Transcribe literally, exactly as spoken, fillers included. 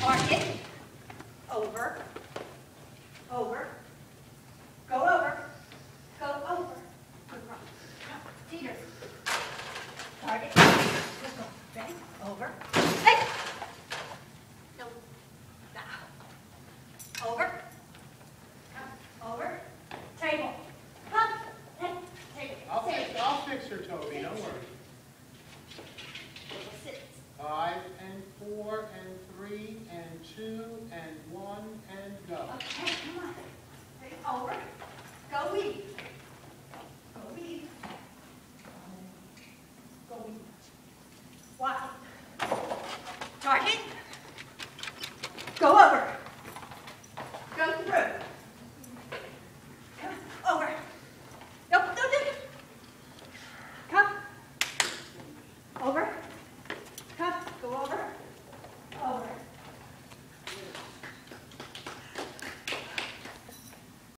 Target. Over. Over. Go over. Go over. Good run. Teeter. Target. Good go. Ready? Over. Hey. No. Now. Over. Come. Over. Table. Come. Hey. Table. I'll fix, I'll fix her, Toby. Don't worry. Six. Five and four and three and two and one and go. Okay, come on. Ready? Over. Go weave. Go weave. Go weave. Walk. Target. Go over.